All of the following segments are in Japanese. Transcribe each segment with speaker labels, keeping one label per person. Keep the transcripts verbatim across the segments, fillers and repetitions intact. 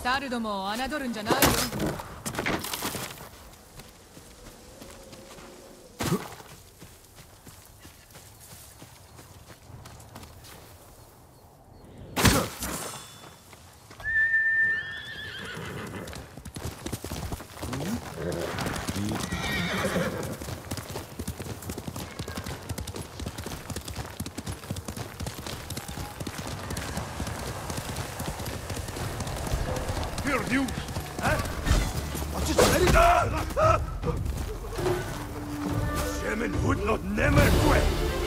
Speaker 1: 猿どもを侮るんじゃないよ。
Speaker 2: Perdius! Hè? Wat is er daar? Ze mijn hoed nog nimmer kwijt.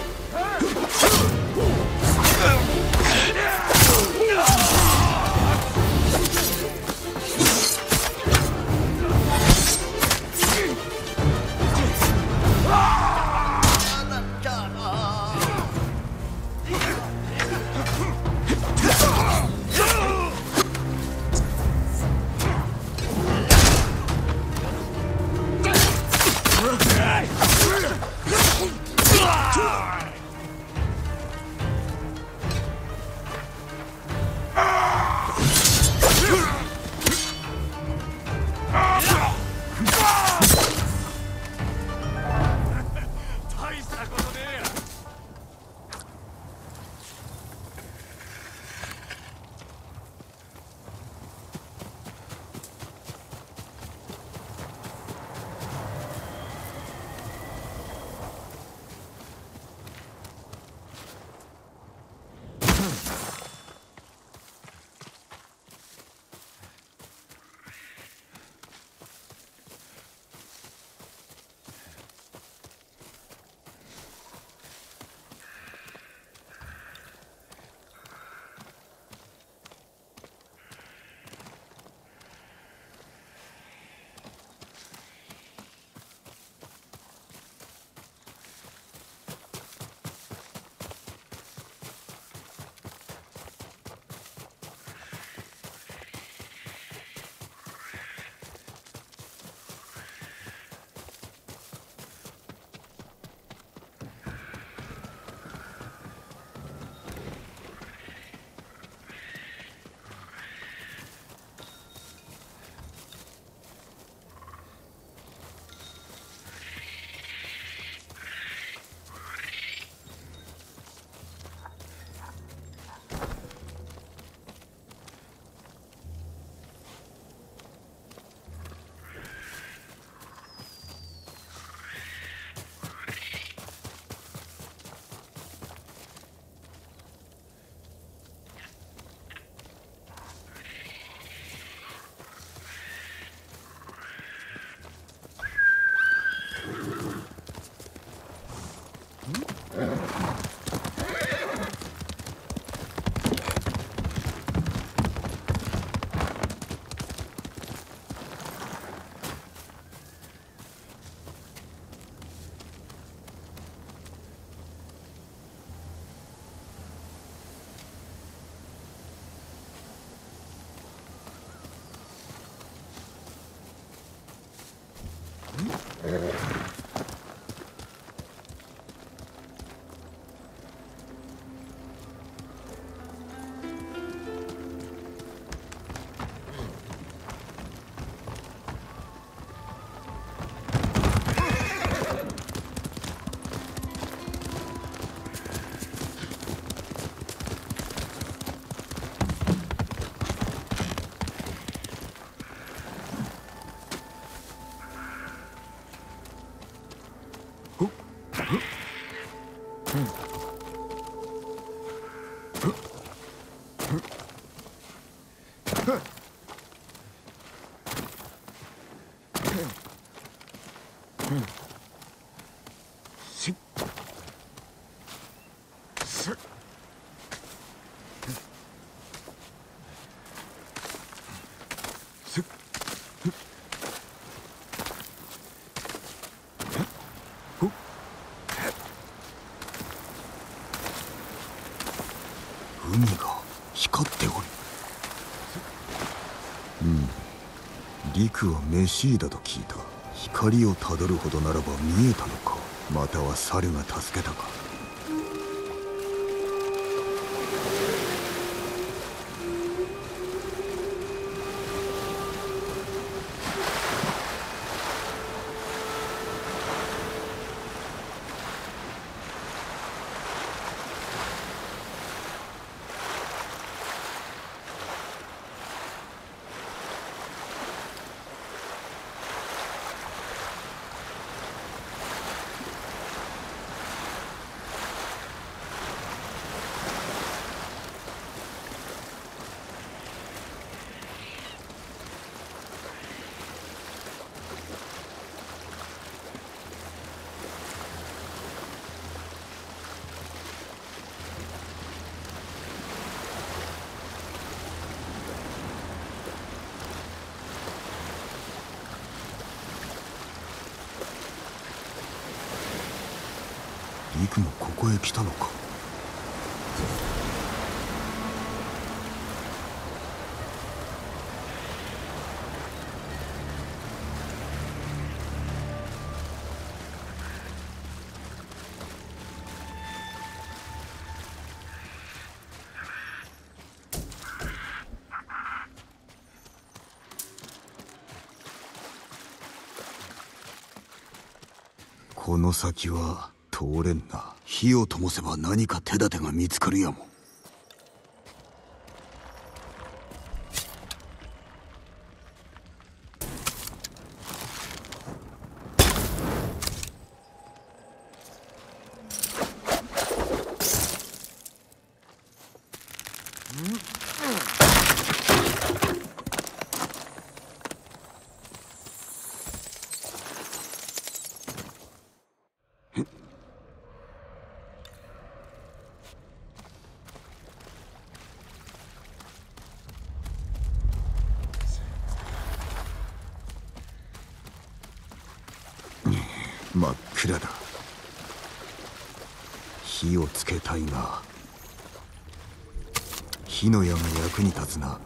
Speaker 3: 海が光っておる。うん、陸はメシーダと聞いた。光をたどるほどならば見えたのか、または猿が助けたか。 陸もここへ来たのか。この先は通れんな。火を灯せば何か手立てが見つかるやも。真っ暗だ。火をつけたいが火の矢が役に立つな。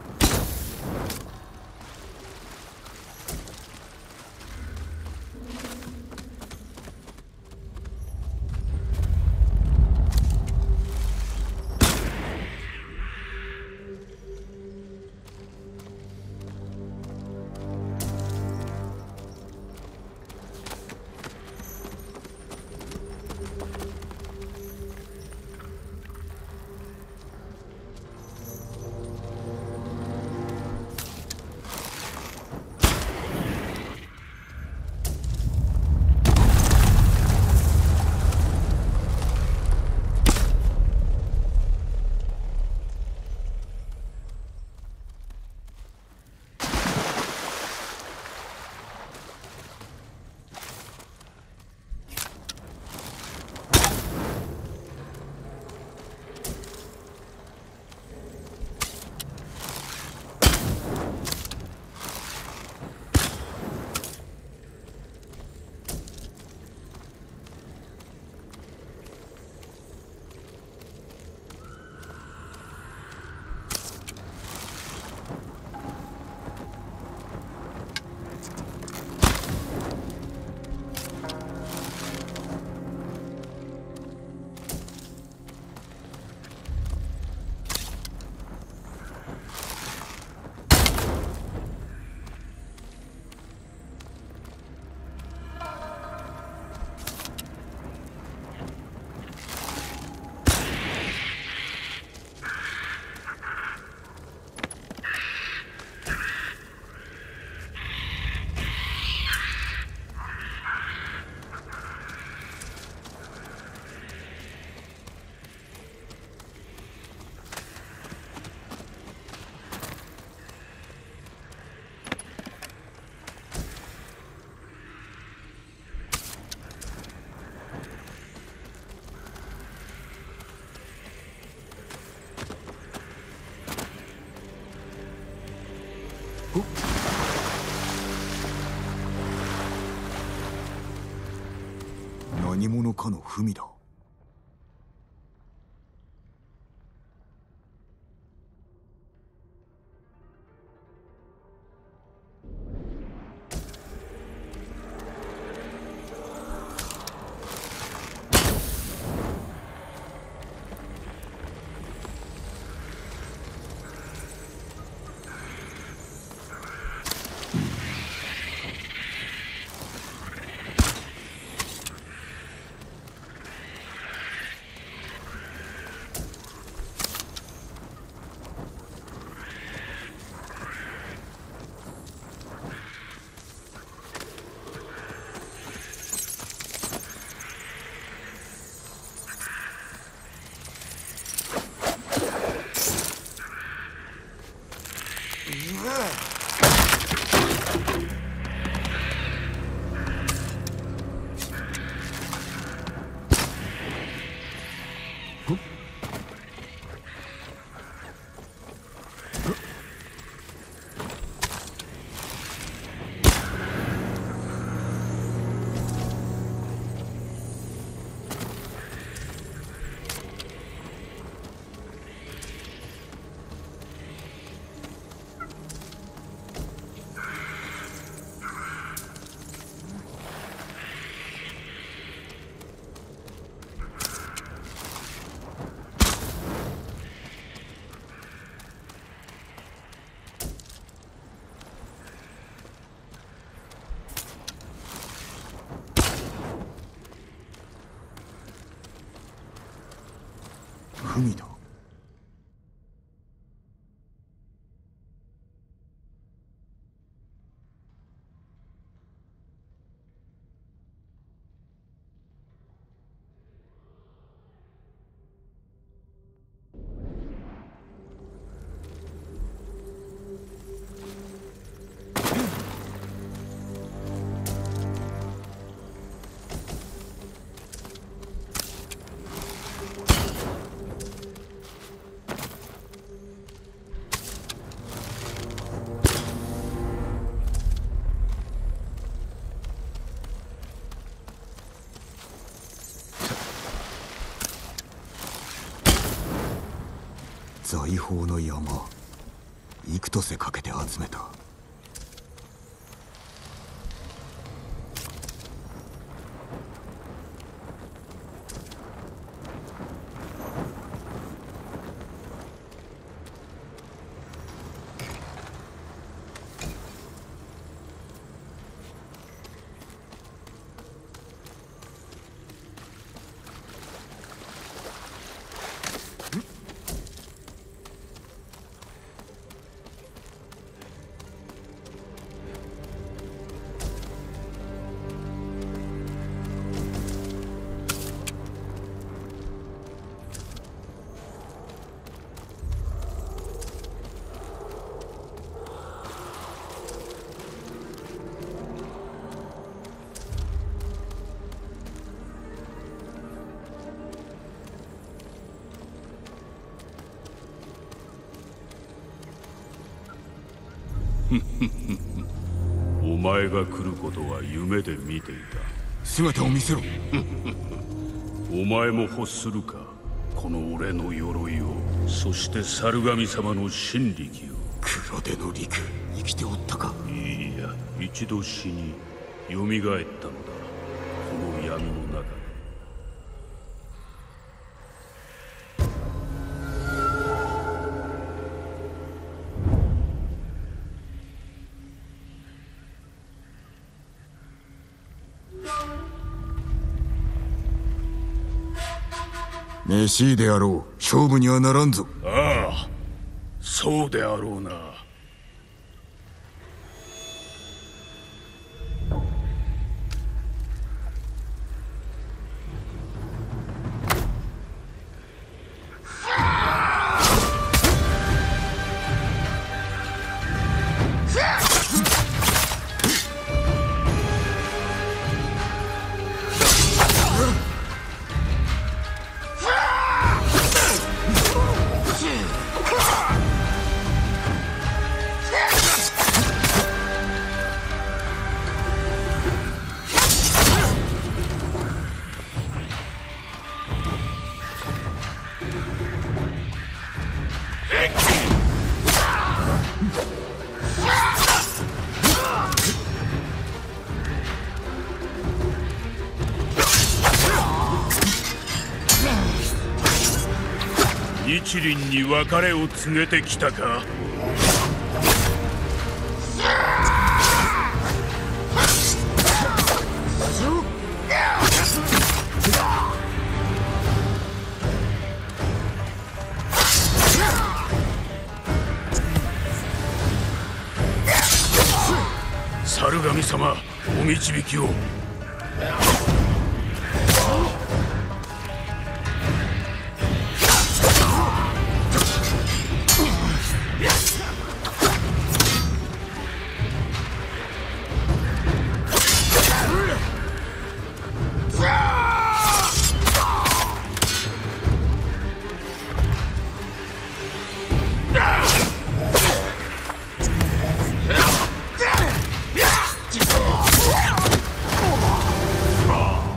Speaker 3: 何者かの文だ。 匠だ。財宝の山、幾年かけて集めた。
Speaker 4: お前が来ることは夢で見ていた。
Speaker 3: 姿を見せろ。
Speaker 4: お前も欲するか、この俺の鎧を、そして猿神様の神力を。
Speaker 3: 黒手の陸、生きておったか。
Speaker 4: いいや、一度死に蘇ったのだ、この闇の中で。
Speaker 3: めしいであろう。勝負にはならんぞ。
Speaker 4: ああ、そうであろうな。日輪に別れを告げてきたか。猿神様、お導きを。Oh!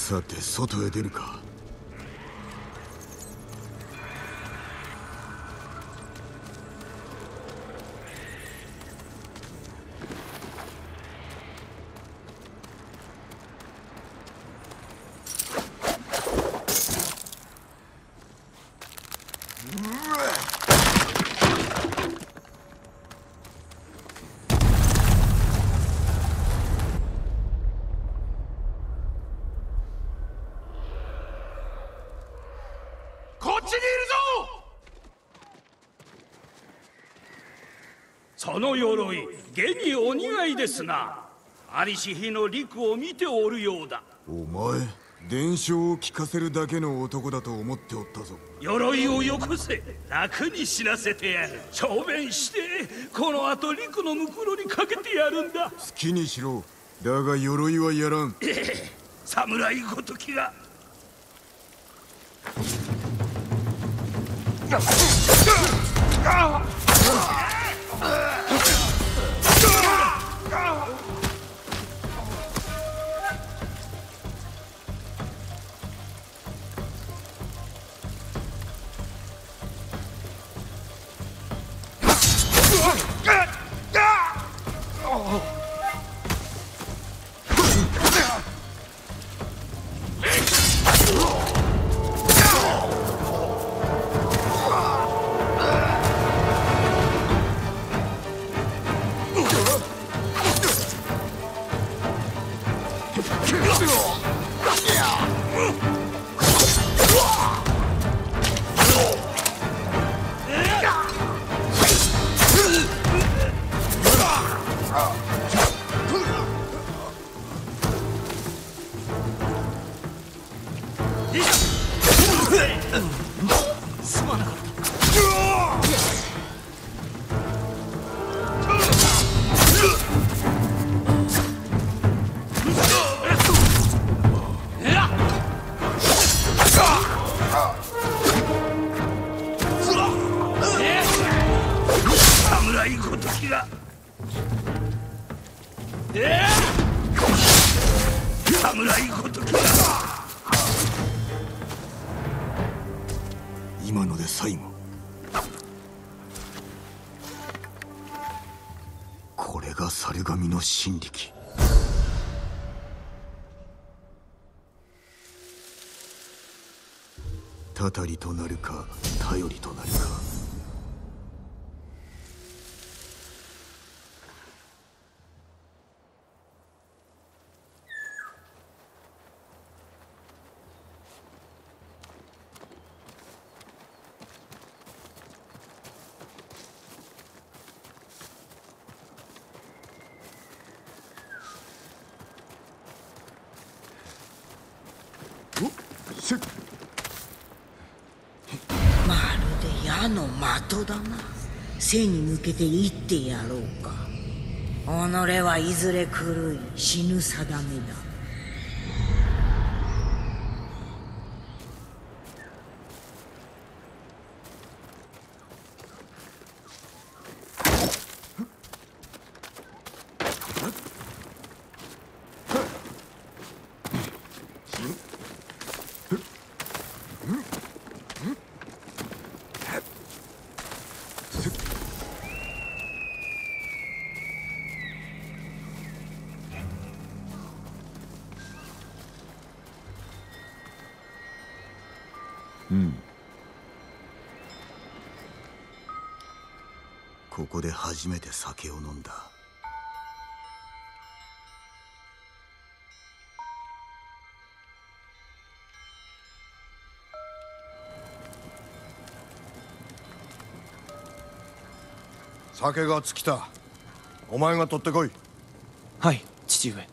Speaker 3: さて外へ出るか。
Speaker 4: その鎧、現にお似合いですな。ありし日の陸を見ておるようだ。
Speaker 3: お前、伝承を聞かせるだけの男だと思っておったぞ。
Speaker 4: 鎧をよこせ、楽に死なせてやる。小便してこの後陸のムクロにかけてやるんだ。
Speaker 3: 好きにしろ。だが鎧はやらん。
Speaker 4: 侍ごときが。侍ごときが。侍ごときが。
Speaker 3: 今ので最後。これが猿神の神力。たたりとなるか頼りとなるか。
Speaker 5: まるで矢の的だな。背に向けて行ってやろうか。己はいずれ狂い死ぬ定めだ。
Speaker 3: うん。ここで初めて酒を飲んだ。
Speaker 2: 酒が尽きた。お前が取ってこい。
Speaker 6: はい、父上。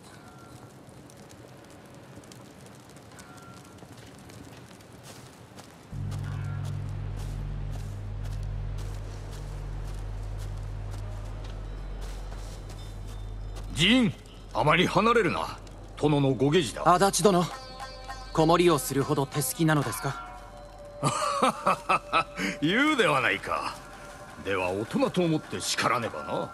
Speaker 7: 陣、あまり離れるな。殿のご下事だ。
Speaker 6: 足立殿、子守をするほど手すきなのですか？
Speaker 7: 言うではないか。では大人と思って叱らねばな。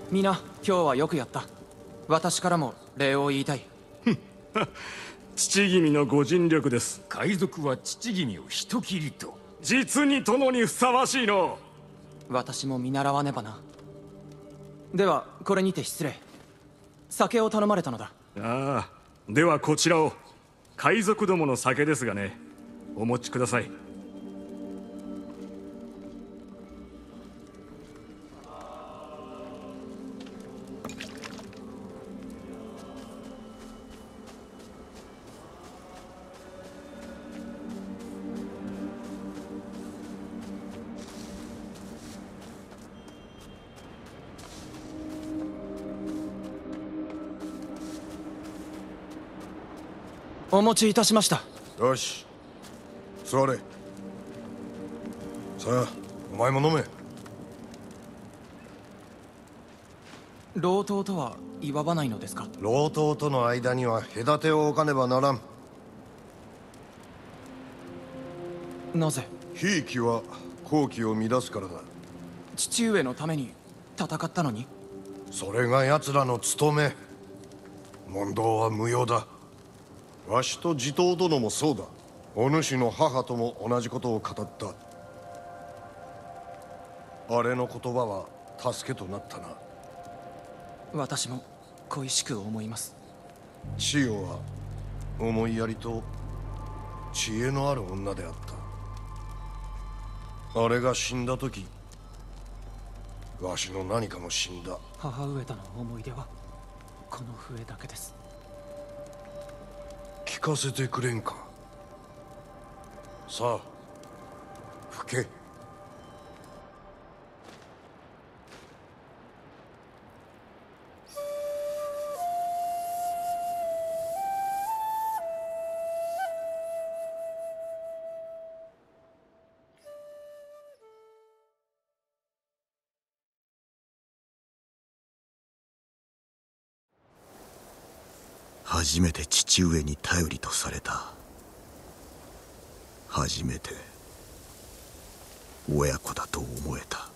Speaker 6: 皆今日はよくやった。私からも礼を言いたい。
Speaker 8: 父君のご尽力です。
Speaker 7: 海賊は父君を人斬りと。
Speaker 8: 実に殿にふさわしいの。
Speaker 6: 私も見習わねばな。ではこれにて失礼。酒を頼まれたのだ。
Speaker 8: ああ、ではこちらを。海賊どもの酒ですがね、お持ちください。
Speaker 6: お持ちいたしました。
Speaker 2: よし、座れ。さあ、お前も飲め。
Speaker 6: 老頭とは祝わないのですか？
Speaker 2: 老頭との間には隔てを置かねばならん。
Speaker 6: なぜ？
Speaker 2: ひいきは好機を乱すからだ。
Speaker 6: 父上のために戦ったのに？
Speaker 2: それが奴らの務め。問答は無用だ。わしと地頭殿もそうだ。お主の母とも同じことを語った。あれの言葉は助けとなったな。
Speaker 6: 私も恋しく思います。
Speaker 2: 千代は思いやりと知恵のある女であった。あれが死んだ時、わしの何かも死んだ。
Speaker 6: 母上との思い出はこの笛だけです。
Speaker 2: 聞かせてくれんか。さあ、吹け。
Speaker 3: 初めて父上に頼りとされた。初めて親子だと思えた。